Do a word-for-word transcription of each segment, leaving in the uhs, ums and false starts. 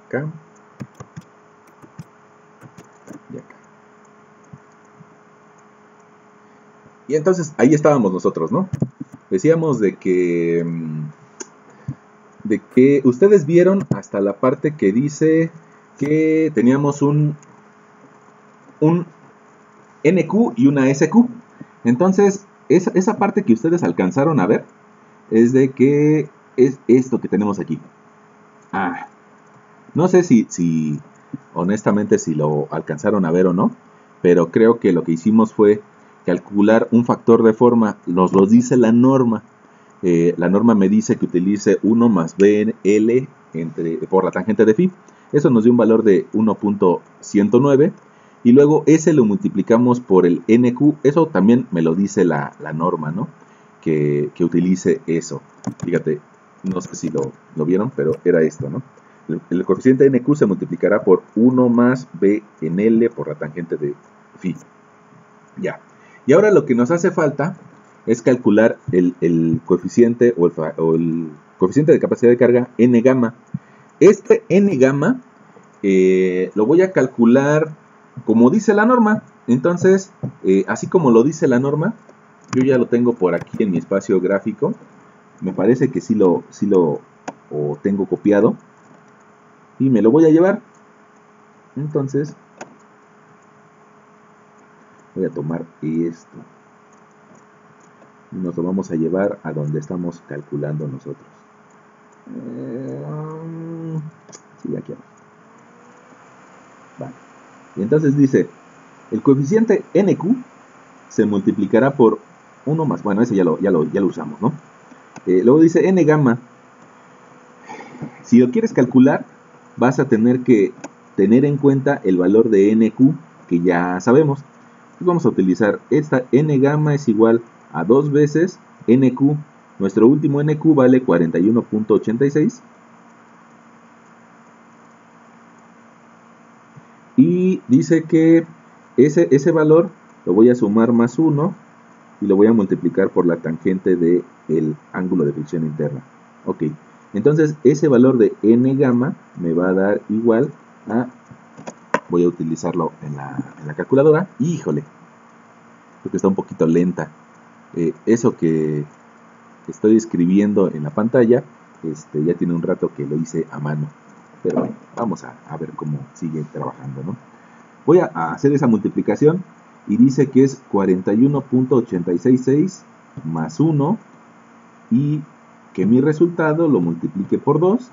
acá y acá. Y entonces ahí estábamos nosotros, ¿no? Decíamos de que de que ustedes vieron hasta la parte que dice que teníamos un un N Q y una S Q. Entonces, esa, esa parte que ustedes alcanzaron a ver es de que es esto que tenemos aquí. Ah, no sé si, si honestamente si lo alcanzaron a ver o no, pero creo que lo que hicimos fue calcular un factor de forma, nos lo dice la norma. Eh, la norma me dice que utilice uno más B L entre, por la tangente de phi. Eso nos dio un valor de uno punto ciento nueve. Y luego ese lo multiplicamos por el N Q. Eso también me lo dice la, la norma, ¿no? Que, que utilice eso. Fíjate, no sé si lo, lo vieron, pero era esto, ¿no? El, el coeficiente N Q se multiplicará por uno más B en L por la tangente de phi. Ya. Y ahora lo que nos hace falta es calcular el, el coeficiente o el, o el coeficiente de capacidad de carga N gamma. Este N gamma eh, lo voy a calcular como dice la norma. Entonces, eh, así como lo dice la norma, yo ya lo tengo por aquí en mi espacio gráfico. Me parece que sí lo, sí lo o tengo copiado. Y me lo voy a llevar. Entonces, voy a tomar esto. Y nos lo vamos a llevar a donde estamos calculando nosotros. Eh, sí, aquí abajo. Vale. Y entonces dice, el coeficiente N Q se multiplicará por uno más, bueno, ese ya lo, ya lo, ya lo usamos, ¿no? Eh, luego dice N gamma. Si lo quieres calcular, vas a tener que tener en cuenta el valor de N Q, que ya sabemos. Entonces vamos a utilizar esta N gamma es igual a dos veces N Q. Nuestro último N Q vale cuarenta y uno punto ochenta y seis. Y dice que ese, ese valor lo voy a sumar más uno y lo voy a multiplicar por la tangente del ángulo de fricción interna. Ok, entonces ese valor de N gamma me va a dar igual a... Voy a utilizarlo en la, en la calculadora. Híjole, creo que está un poquito lenta. Eh, eso que estoy escribiendo en la pantalla, este, ya tiene un rato que lo hice a mano. Pero bueno, vamos a, a ver cómo sigue trabajando, ¿no? Voy a, a hacer esa multiplicación y dice que es cuarenta y uno punto ochenta y seis seis más uno y que mi resultado lo multiplique por dos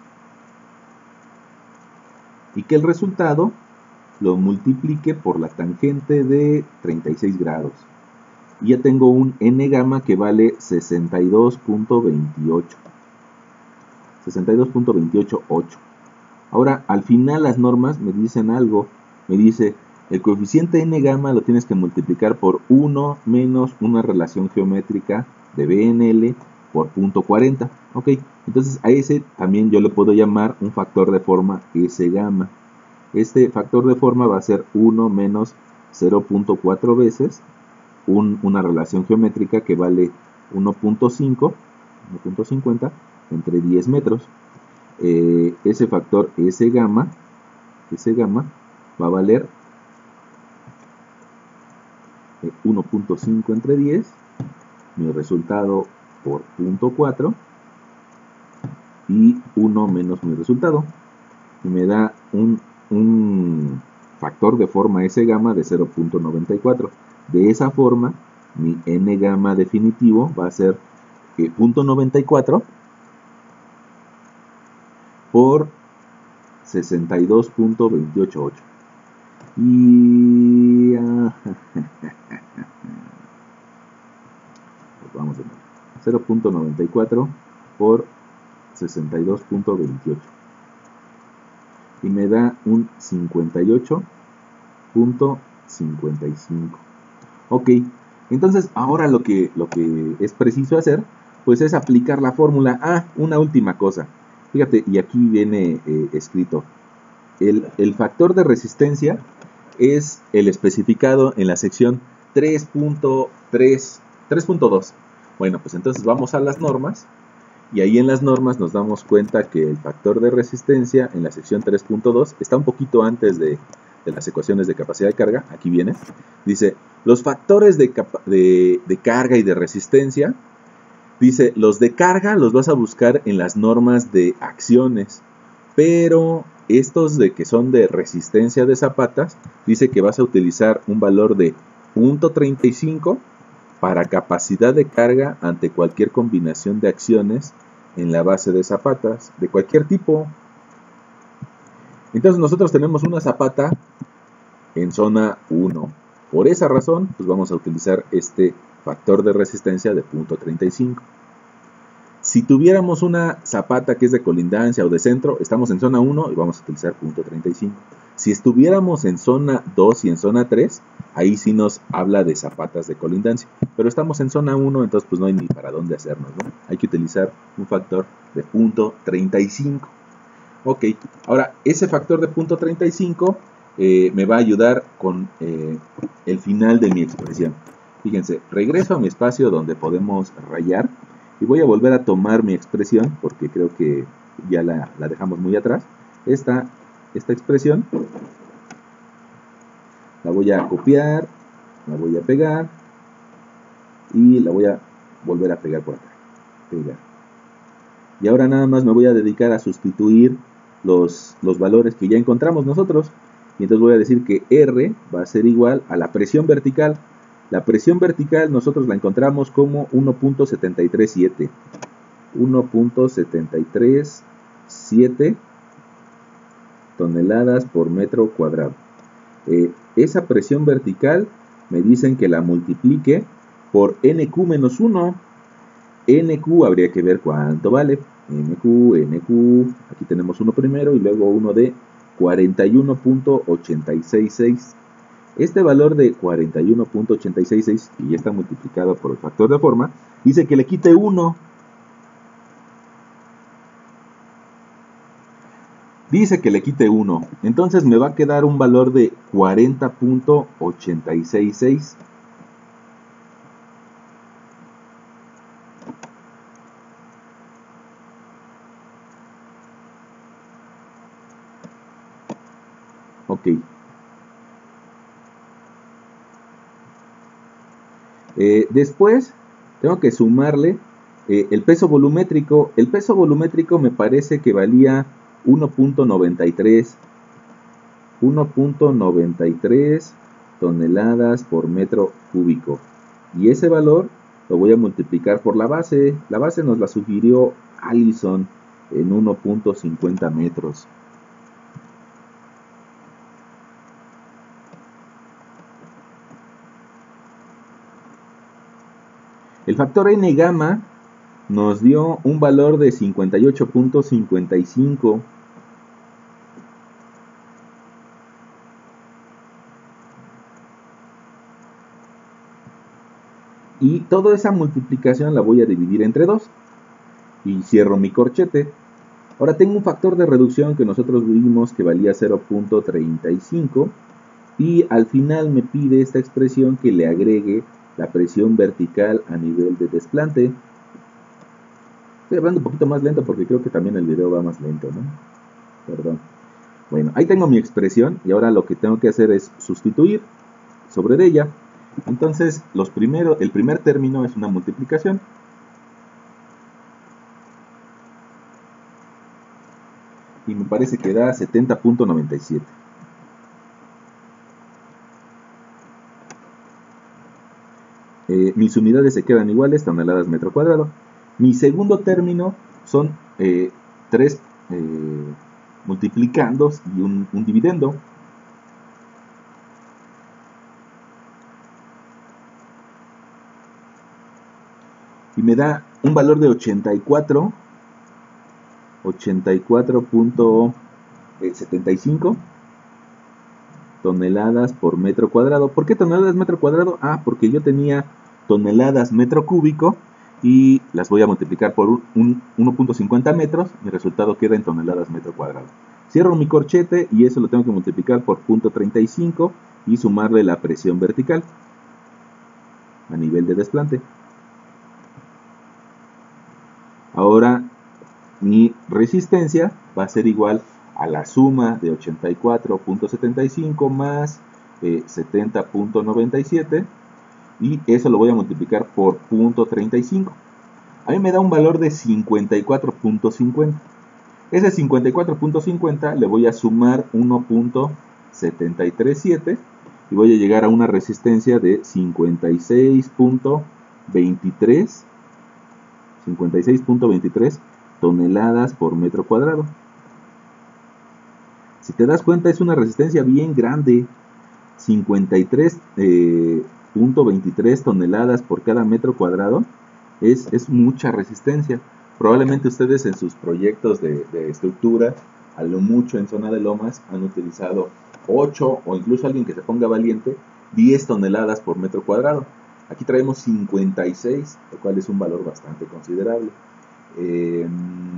y que el resultado lo multiplique por la tangente de treinta y seis grados. Y ya tengo un N gamma que vale sesenta y dos punto veintiocho. sesenta y dos punto veintiocho ocho. Ahora, al final las normas me dicen algo. Me dice, el coeficiente N gamma lo tienes que multiplicar por uno menos una relación geométrica de B N L por punto cuarenta. Ok, entonces a ese también yo le puedo llamar un factor de forma S gamma. Este factor de forma va a ser uno menos cero punto cuatro veces un, una relación geométrica que vale uno punto cinco, uno punto cincuenta entre diez metros. Eh, ese factor S gamma, S gamma va a valer eh, uno punto cinco entre diez, mi resultado por punto cuatro y uno menos mi resultado. Y me da un, un factor de forma S gamma de cero punto noventa y cuatro. De esa forma, mi N gamma definitivo va a ser eh, punto noventa y cuatro por sesenta y dos punto veintiocho ocho. Y ah, vamos a ver, cero punto noventa y cuatro por sesenta y dos punto veintiocho y me da un cincuenta y ocho punto cincuenta y cinco. Ok, entonces ahora lo que, lo que es preciso hacer pues es aplicar la fórmula. Ah, una última cosa, fíjate, y aquí viene eh, escrito el, el factor de resistencia es el especificado en la sección tres punto tres, tres punto dos. Bueno, pues entonces vamos a las normas Y ahí en las normas nos damos cuenta que el factor de resistencia en la sección tres punto dos está un poquito antes de, de las ecuaciones de capacidad de carga. Aquí viene. Dice, los factores de, de, de carga y de resistencia, dice, los de carga los vas a buscar en las normas de acciones, pero estos de que son de resistencia de zapatas, dice que vas a utilizar un valor de punto treinta y cinco para capacidad de carga ante cualquier combinación de acciones en la base de zapatas, de cualquier tipo. Entonces nosotros tenemos una zapata en zona uno. Por esa razón, pues vamos a utilizar este factor de resistencia de punto treinta y cinco. Si tuviéramos una zapata que es de colindancia o de centro, estamos en zona uno y vamos a utilizar punto treinta y cinco. Si estuviéramos en zona dos y en zona tres, ahí sí nos habla de zapatas de colindancia. Pero estamos en zona uno, entonces pues no hay ni para dónde hacernos, ¿no? Hay que utilizar un factor de punto treinta y cinco. Ok, ahora ese factor de punto treinta y cinco eh, me va a ayudar con eh, el final de mi expresión. Fíjense, regreso a mi espacio donde podemos rayar y voy a volver a tomar mi expresión porque creo que ya la, la dejamos muy atrás. Esta, esta expresión la voy a copiar, la voy a pegar y la voy a volver a pegar por acá. Pegar. Y ahora nada más me voy a dedicar a sustituir los, los valores que ya encontramos nosotros. Y entonces voy a decir que R va a ser igual a la presión vertical. La presión vertical nosotros la encontramos como uno punto setenta y tres siete. uno punto setenta y tres siete toneladas por metro cuadrado. Eh, esa presión vertical me dicen que la multiplique por N Q menos uno. N Q habría que ver cuánto vale. N Q, N Q, aquí tenemos uno primero y luego uno de cuarenta y uno punto ochenta y seis seis. Este valor de cuarenta y uno punto ochenta y seis seis, y ya está multiplicado por el factor de forma, dice que le quite uno. Dice que le quite uno. Entonces me va a quedar un valor de cuarenta punto ochenta y seis seis. Ok. Eh, después tengo que sumarle eh, el peso volumétrico. El peso volumétrico me parece que valía uno punto noventa y tres. uno punto noventa y tres toneladas por metro cúbico. Y ese valor lo voy a multiplicar por la base. La base nos la sugirió Allison en uno punto cincuenta metros. El factor N gamma nos dio un valor de cincuenta y ocho punto cincuenta y cinco. Y toda esa multiplicación la voy a dividir entre dos. Y cierro mi corchete. Ahora tengo un factor de reducción que nosotros vimos que valía cero punto treinta y cinco. Y al final me pide esta expresión que le agregue la presión vertical a nivel de desplante. Estoy hablando un poquito más lento porque creo que también el video va más lento, ¿no? Perdón. Bueno, ahí tengo mi expresión y ahora lo que tengo que hacer es sustituir sobre ella. Entonces, los primero, el primer término es una multiplicación. Y me parece que da setenta punto noventa y siete. Eh, mis unidades se quedan iguales, toneladas metro cuadrado. Mi segundo término son eh, tres eh, multiplicandos y un, un dividendo. Y me da un valor de ochenta y cuatro punto setenta y cinco toneladas por metro cuadrado. ¿Por qué toneladas metro cuadrado? Ah, porque yo tenía toneladas metro cúbico y las voy a multiplicar por un uno punto cincuenta metros. Mi resultado queda en toneladas metro cuadrado. Cierro mi corchete y eso lo tengo que multiplicar por punto treinta y cinco y sumarle la presión vertical a nivel de desplante. Ahora mi resistencia va a ser igual a la suma de ochenta y cuatro punto setenta y cinco más eh, setenta punto noventa y siete, y eso lo voy a multiplicar por cero punto treinta y cinco. A mí me da un valor de cincuenta y cuatro punto cincuenta. Ese cincuenta y cuatro punto cincuenta le voy a sumar uno punto setenta y tres siete y voy a llegar a una resistencia de cincuenta y seis punto veintitrés toneladas por metro cuadrado. Si te das cuenta, es una resistencia bien grande. cincuenta y tres punto veintitrés toneladas por cada metro cuadrado es, es mucha resistencia. Probablemente ustedes en sus proyectos de, de estructura, a lo mucho en zona de lomas, han utilizado ocho, o incluso alguien que se ponga valiente, diez toneladas por metro cuadrado. Aquí traemos cincuenta y seis, lo cual es un valor bastante considerable. Eh,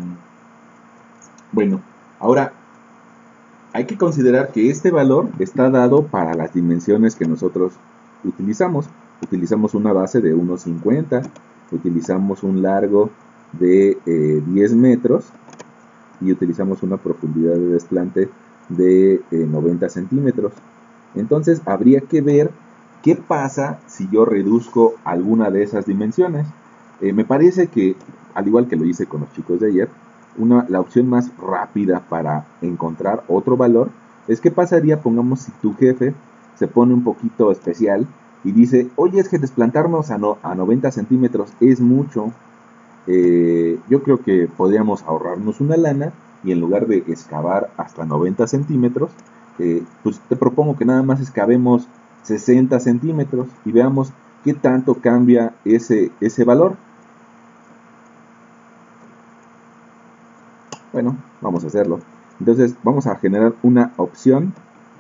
bueno, ahora hay que considerar que este valor está dado para las dimensiones que nosotros utilizamos. Utilizamos una base de uno cincuenta, utilizamos un largo de eh, diez metros y utilizamos una profundidad de desplante de eh, noventa centímetros. Entonces habría que ver qué pasa si yo reduzco alguna de esas dimensiones. Eh, me parece que, al igual que lo hice con los chicos de ayer, una, la opción más rápida para encontrar otro valor es qué pasaría, pongamos, si tu jefe se pone un poquito especial y dice, oye, es que desplantarnos a, no, a noventa centímetros es mucho. Eh, yo creo que podríamos ahorrarnos una lana y en lugar de excavar hasta noventa centímetros, eh, pues te propongo que nada más excavemos sesenta centímetros y veamos qué tanto cambia ese, ese valor. Bueno, vamos a hacerlo. Entonces vamos a generar una opción,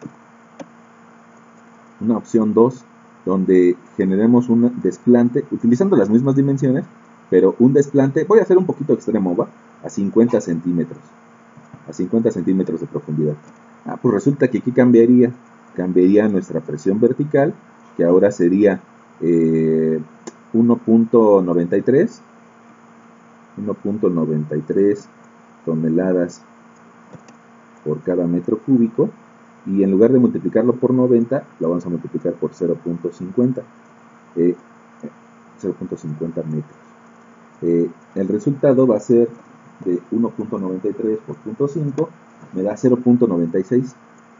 una opción dos, donde generemos un desplante utilizando las mismas dimensiones, pero un desplante, voy a hacer un poquito extremo, ¿va? A cincuenta centímetros, a cincuenta centímetros de profundidad. Ah, pues resulta que aquí cambiaría, cambiaría nuestra presión vertical, que ahora sería eh, uno punto noventa y tres toneladas por cada metro cúbico, y en lugar de multiplicarlo por noventa, lo vamos a multiplicar por cero punto cincuenta, eh, cero punto cincuenta metros. Eh, el resultado va a ser de uno punto noventa y tres por punto cinco, me da cero punto noventa y seis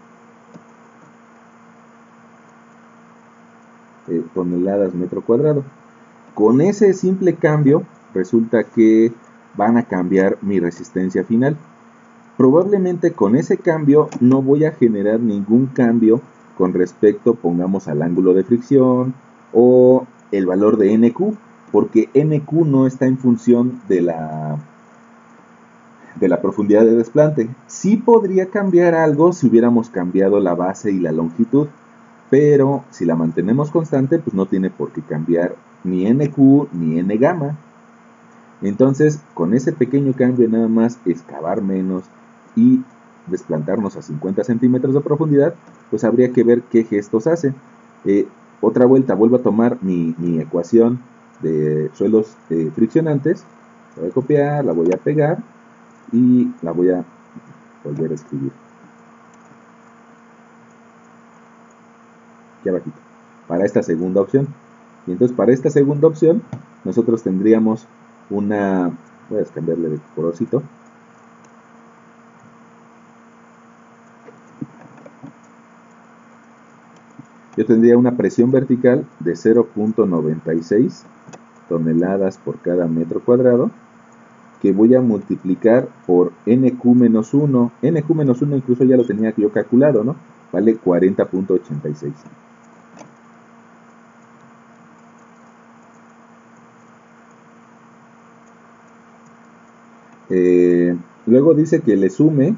eh, toneladas metro cuadrado. Con ese simple cambio, resulta que van a cambiar mi resistencia final. Probablemente con ese cambio no voy a generar ningún cambio con respecto, pongamos, al ángulo de fricción o el valor de N Q, porque N Q no está en función de la, de la profundidad de desplante. Sí podría cambiar algo si hubiéramos cambiado la base y la longitud, pero si la mantenemos constante, pues no tiene por qué cambiar ni N Q ni N gamma. Entonces, con ese pequeño cambio, nada más excavar menos y desplantarnos a cincuenta centímetros de profundidad, pues habría que ver qué gestos hace. Eh, otra vuelta, vuelvo a tomar mi, mi ecuación de suelos eh, friccionantes, la voy a copiar, la voy a pegar y la voy a volver a escribir aquí abajito, para esta segunda opción. Y entonces para esta segunda opción, nosotros tendríamos una, voy a cambiarle de colorcito, yo tendría una presión vertical de cero punto noventa y seis toneladas por cada metro cuadrado, que voy a multiplicar por N Q menos uno. N Q menos uno incluso ya lo tenía yo calculado, ¿no? Vale cuarenta punto ochenta y seis. Eh, luego dice que le sume,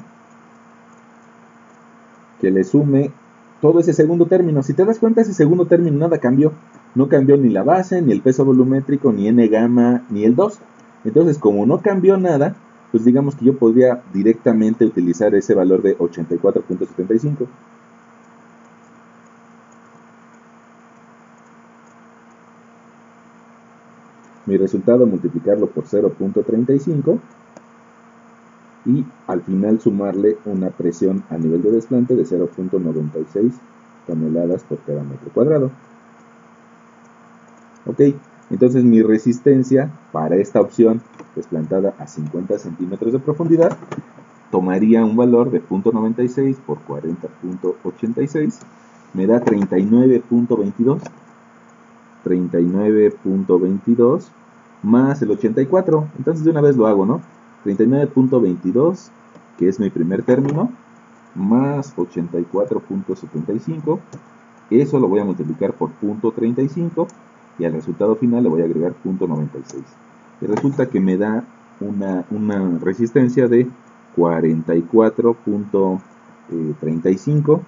que le sume todo ese segundo término. Si te das cuenta, ese segundo término nada cambió. No cambió ni la base, ni el peso volumétrico, ni N gamma, ni el dos. Entonces, como no cambió nada, pues digamos que yo podría directamente utilizar ese valor de ochenta y cuatro punto setenta y cinco. mi resultado multiplicarlo por cero punto treinta y cinco y al final sumarle una presión a nivel de desplante de cero punto noventa y seis toneladas por cada metro cuadrado. Ok, entonces mi resistencia para esta opción desplantada a cincuenta centímetros de profundidad tomaría un valor de cero punto noventa y seis por cuarenta punto ochenta y seis, me da treinta y nueve punto veintidós, treinta y nueve punto veintidós más el ochenta y cuatro, entonces de una vez lo hago, ¿no? treinta y nueve punto veintidós, que es mi primer término, más ochenta y cuatro punto setenta y cinco, eso lo voy a multiplicar por punto treinta y cinco y al resultado final le voy a agregar punto noventa y seis. Y resulta que me da una, una resistencia de cuarenta y cuatro punto treinta y cinco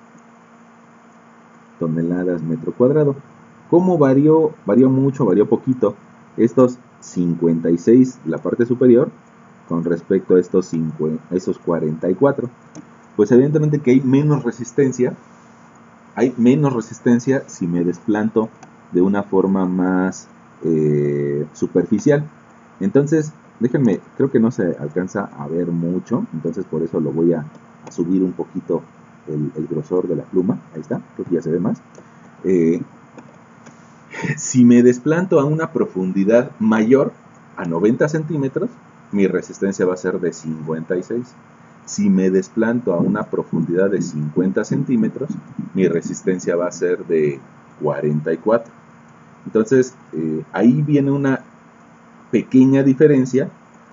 toneladas metro cuadrado. ¿Cómo varió? Varió mucho, varió poquito. Estos cincuenta y seis, la parte superior, con respecto a estos, cincuenta, a esos cuarenta y cuatro. Pues evidentemente que hay menos resistencia. Hay menos resistencia si me desplanto de una forma más eh, superficial. Entonces, déjenme, creo que no se alcanza a ver mucho, entonces por eso lo voy a, a subir un poquito el, el grosor de la pluma. Ahí está, creo que ya se ve más. Eh, si me desplanto a una profundidad mayor a noventa centímetros, mi resistencia va a ser de cincuenta y seis. Si me desplanto a una profundidad de cincuenta centímetros, mi resistencia va a ser de cuarenta y cuatro. Entonces, eh, ahí viene una pequeña diferencia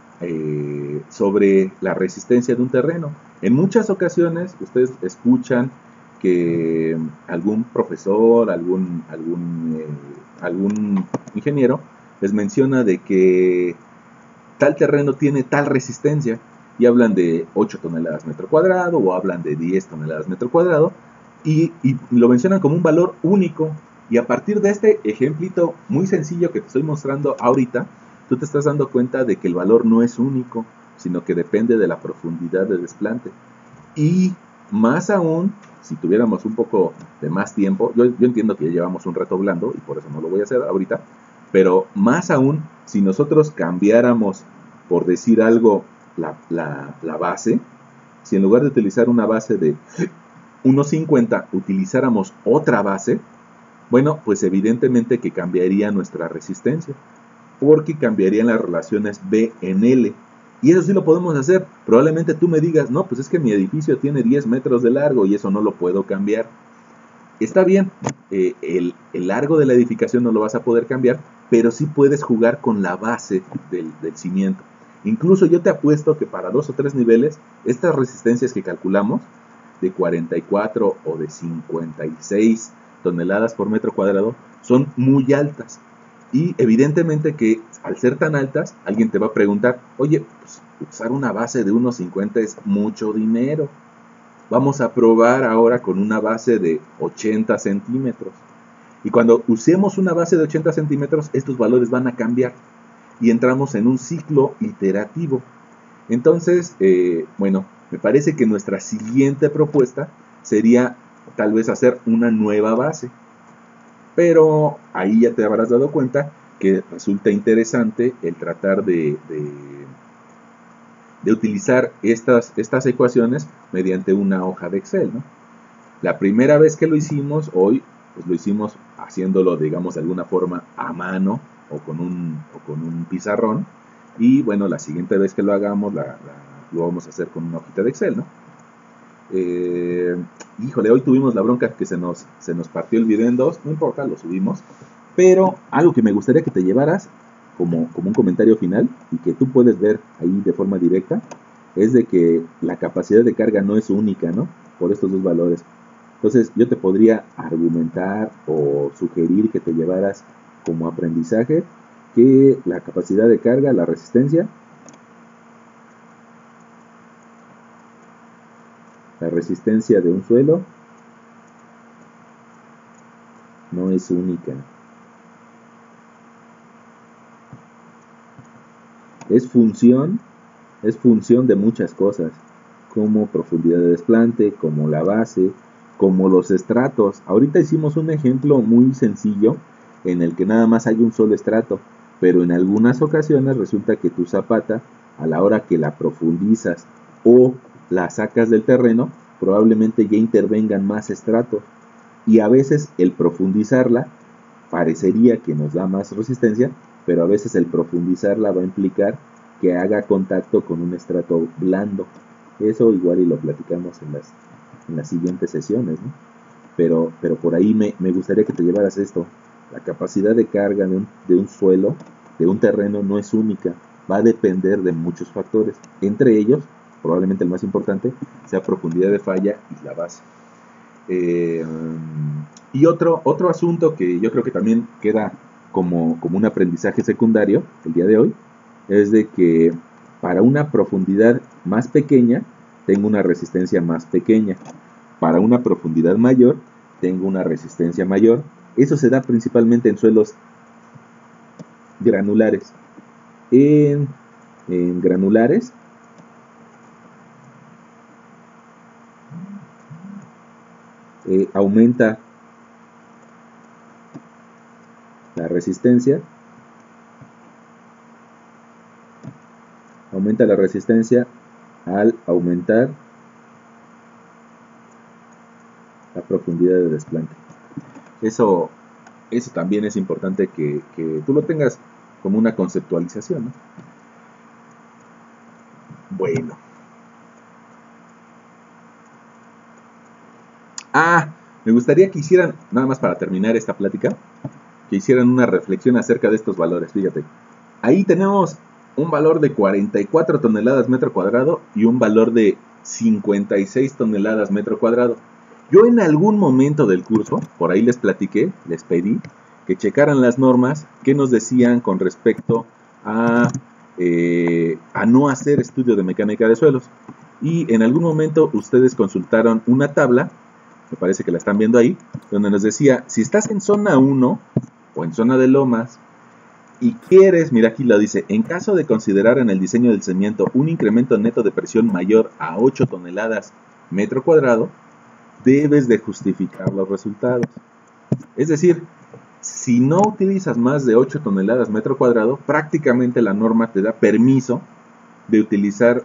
eh, sobre la resistencia de un terreno. En muchas ocasiones, ustedes escuchan que algún profesor, algún, algún, eh, algún ingeniero les menciona de que tal terreno tiene tal resistencia y hablan de ocho toneladas metro cuadrado o hablan de diez toneladas metro cuadrado y, y lo mencionan como un valor único. Y a partir de este ejemplito muy sencillo que te estoy mostrando ahorita, tú te estás dando cuenta de que el valor no es único, sino que depende de la profundidad de desplante. Y más aún, si tuviéramos un poco de más tiempo, yo, yo entiendo que ya llevamos un rato hablando y por eso no lo voy a hacer ahorita, pero más aún, si nosotros cambiáramos, por decir algo, la, la, la base, si en lugar de utilizar una base de uno cincuenta utilizáramos otra base, bueno, pues evidentemente que cambiaría nuestra resistencia, porque cambiarían las relaciones B en L. Y eso sí lo podemos hacer. Probablemente tú me digas, no, pues es que mi edificio tiene diez metros de largo y eso no lo puedo cambiar. Está bien, eh, el, el largo de la edificación no lo vas a poder cambiar, pero sí puedes jugar con la base del, del cimiento. Incluso yo te apuesto que para dos o tres niveles, estas resistencias que calculamos, de cuarenta y cuatro o de cincuenta y seis toneladas por metro cuadrado, son muy altas. Y evidentemente que al ser tan altas, alguien te va a preguntar, oye, pues usar una base de uno cincuenta es mucho dinero. Vamos a probar ahora con una base de ochenta centímetros. Y cuando usemos una base de ochenta centímetros, estos valores van a cambiar. Y entramos en un ciclo iterativo. Entonces, eh, bueno, me parece que nuestra siguiente propuesta sería tal vez hacer una nueva base. Pero ahí ya te habrás dado cuenta que resulta interesante el tratar de, de, de utilizar estas, estas ecuaciones mediante una hoja de Excel, ¿no? La primera vez que lo hicimos, hoy, pues lo hicimos haciéndolo, digamos, de alguna forma a mano o con un, o con un pizarrón. Y bueno, la siguiente vez que lo hagamos, la, la, lo vamos a hacer con una hojita de Excel, ¿no? Eh, híjole, hoy tuvimos la bronca que se nos, se nos partió el video en dos, no importa, lo subimos. Pero algo que me gustaría que te llevaras como, como un comentario final y que tú puedes ver ahí de forma directa, es de que la capacidad de carga no es única, ¿no? Por estos dos valores. Entonces yo te podría argumentar o sugerir que te llevaras como aprendizaje que la capacidad de carga, la resistencia, la resistencia de un suelo no es única. Es función, es función de muchas cosas, como profundidad de desplante, como la base, como los estratos. Ahorita hicimos un ejemplo muy sencillo en el que nada más hay un solo estrato, pero en algunas ocasiones resulta que tu zapata, a la hora que la profundizas o la sacas del terreno, probablemente ya intervengan más estratos, y a veces el profundizarla parecería que nos da más resistencia, pero a veces el profundizarla va a implicar que haga contacto con un estrato blando. Eso igual y lo platicamos en las, en las siguientes sesiones, ¿no? Pero, pero por ahí me, me gustaría que te llevaras esto. La capacidad de carga de un, de un suelo, de un terreno, no es única. Va a depender de muchos factores. Entre ellos, probablemente el más importante, sea profundidad de falla y la base. Eh, y otro, otro asunto que yo creo que también queda como, como un aprendizaje secundario el día de hoy, es de que para una profundidad más pequeña tengo una resistencia más pequeña. Para una profundidad mayor tengo una resistencia mayor. Eso se da principalmente en suelos granulares. En, en granulares eh, aumenta la resistencia. Aumenta la resistencia al aumentar la profundidad de desplante. Eso, eso también es importante que, que tú lo tengas como una conceptualización, ¿no? Bueno. Ah, me gustaría que hicieran, nada más para terminar esta plática, que hicieran una reflexión acerca de estos valores. Fíjate, ahí tenemos un valor de cuarenta y cuatro toneladas metro cuadrado y un valor de cincuenta y seis toneladas metro cuadrado. Yo en algún momento del curso, por ahí les platiqué, les pedí que checaran las normas que nos decían con respecto a, eh, a no hacer estudio de mecánica de suelos. Y en algún momento ustedes consultaron una tabla, me parece que la están viendo ahí, donde nos decía, si estás en zona uno o en zona de lomas, y quieres, mira aquí lo dice, en caso de considerar en el diseño del cimiento un incremento neto de presión mayor a ocho toneladas metro cuadrado, debes de justificar los resultados. Es decir, si no utilizas más de ocho toneladas metro cuadrado, prácticamente la norma te da permiso de utilizar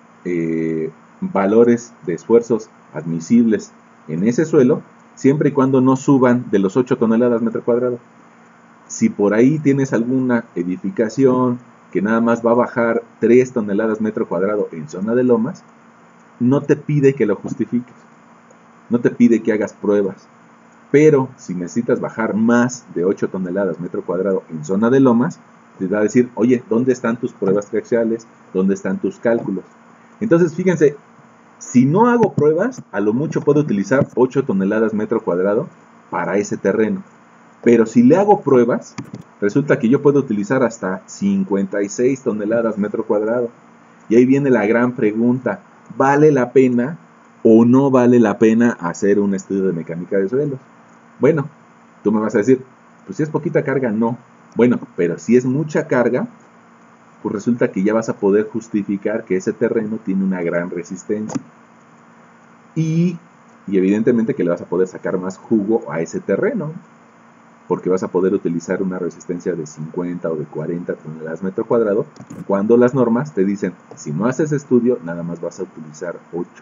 eh, valores de esfuerzos admisibles en ese suelo, siempre y cuando no suban de los ocho toneladas metro cuadrado. Si por ahí tienes alguna edificación que nada más va a bajar tres toneladas metro cuadrado en zona de lomas, no te pide que lo justifiques, no te pide que hagas pruebas. Pero si necesitas bajar más de ocho toneladas metro cuadrado en zona de lomas, te va a decir, oye, ¿dónde están tus pruebas triaxiales? ¿Dónde están tus cálculos? Entonces, fíjense, si no hago pruebas, a lo mucho puedo utilizar ocho toneladas metro cuadrado para ese terreno. Pero si le hago pruebas, resulta que yo puedo utilizar hasta cincuenta y seis toneladas metro cuadrado. Y ahí viene la gran pregunta, ¿vale la pena o no vale la pena hacer un estudio de mecánica de suelos? Bueno, tú me vas a decir, pues si es poquita carga, no. Bueno, pero si es mucha carga, pues resulta que ya vas a poder justificar que ese terreno tiene una gran resistencia. Y, y evidentemente que le vas a poder sacar más jugo a ese terreno, porque vas a poder utilizar una resistencia de cincuenta o de cuarenta toneladas metro cuadrado, cuando las normas te dicen, si no haces estudio, nada más vas a utilizar ocho.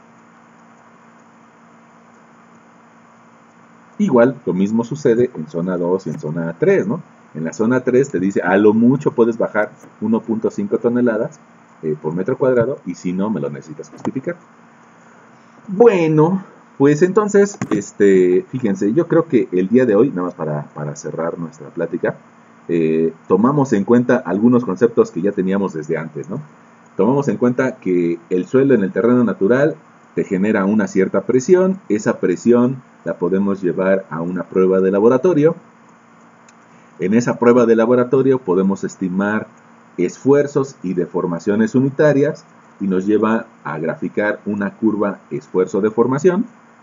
Igual, lo mismo sucede en zona dos y en zona tres, ¿no? En la zona tres te dice, a lo mucho puedes bajar uno punto cinco toneladas eh, por metro cuadrado, y si no, me lo necesitas justificar. Bueno, pues entonces, este, fíjense, yo creo que el día de hoy, nada más para, para cerrar nuestra plática, eh, tomamos en cuenta algunos conceptos que ya teníamos desde antes, ¿no? Tomamos en cuenta que el suelo en el terreno natural te genera una cierta presión, esa presión la podemos llevar a una prueba de laboratorio. En esa prueba de laboratorio podemos estimar esfuerzos y deformaciones unitarias y nos lleva a graficar una curva esfuerzo-deformación.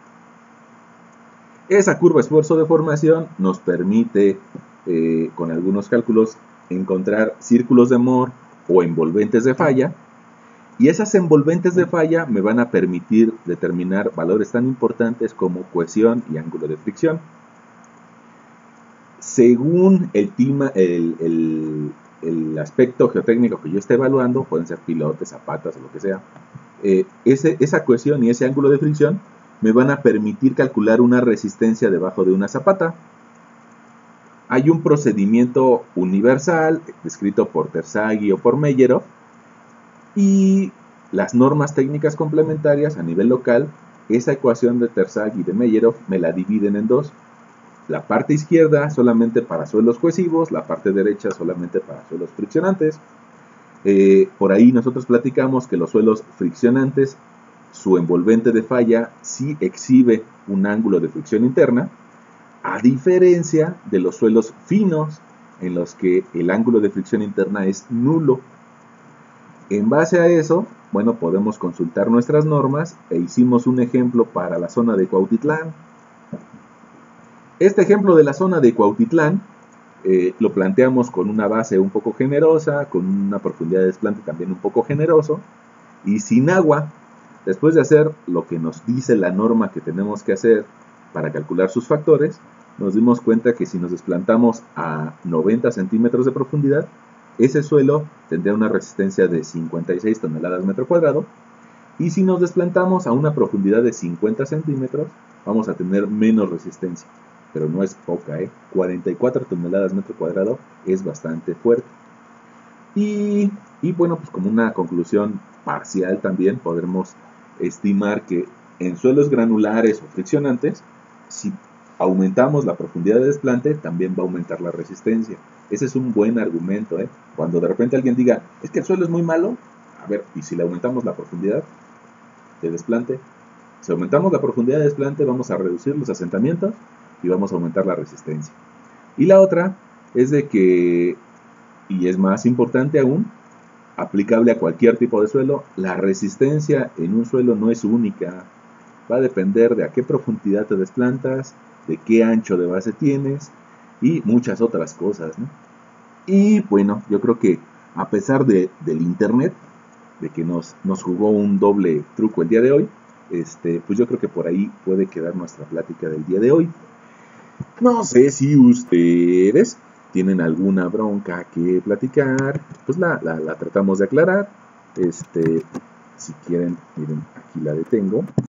Esa curva esfuerzo-deformación nos permite, eh, con algunos cálculos, encontrar círculos de Moore o envolventes de falla. Y esas envolventes de falla me van a permitir determinar valores tan importantes como cohesión y ángulo de fricción. Según el, tima, el, el, el aspecto geotécnico que yo esté evaluando, pueden ser pilotes, zapatas o lo que sea, eh, ese, esa cohesión y ese ángulo de fricción me van a permitir calcular una resistencia debajo de una zapata. Hay un procedimiento universal descrito por Terzaghi o por Meyerhoff, y las normas técnicas complementarias a nivel local, esa ecuación de Terzaghi y de Meyerhoff me la dividen en dos. La parte izquierda solamente para suelos cohesivos, la parte derecha solamente para suelos friccionantes. Eh, por ahí nosotros platicamos que los suelos friccionantes, su envolvente de falla sí exhibe un ángulo de fricción interna, a diferencia de los suelos finos, en los que el ángulo de fricción interna es nulo. En base a eso, bueno, podemos consultar nuestras normas e hicimos un ejemplo para la zona de Cuautitlán. Este ejemplo de la zona de Cuautitlán eh, lo planteamos con una base un poco generosa, con una profundidad de desplante también un poco generoso y sin agua. Después de hacer lo que nos dice la norma que tenemos que hacer para calcular sus factores, nos dimos cuenta que si nos desplantamos a noventa centímetros de profundidad, ese suelo tendría una resistencia de cincuenta y seis toneladas metro cuadrado, y si nos desplantamos a una profundidad de cincuenta centímetros, vamos a tener menos resistencia, pero no es poca, ¿eh? cuarenta y cuatro toneladas metro cuadrado es bastante fuerte. Y, y bueno, pues como una conclusión parcial también podremos estimar que en suelos granulares o friccionantes, si aumentamos la profundidad de desplante, también va a aumentar la resistencia. Ese es un buen argumento, ¿eh? Cuando de repente alguien diga, es que el suelo es muy malo, a ver, ¿y si le aumentamos la profundidad de desplante? Si aumentamos la profundidad de desplante, vamos a reducir los asentamientos y vamos a aumentar la resistencia. Y la otra es de que, y es más importante aún, aplicable a cualquier tipo de suelo, la resistencia en un suelo no es única. Va a depender de a qué profundidad te desplantas, de qué ancho de base tienes y muchas otras cosas, ¿no? Y bueno, yo creo que a pesar de, del internet, de que nos, nos jugó un doble truco el día de hoy, este, pues yo creo que por ahí puede quedar nuestra plática del día de hoy. No sé si ustedes tienen alguna bronca que platicar, pues la, la, la tratamos de aclarar. Este, si quieren, miren, aquí la detengo.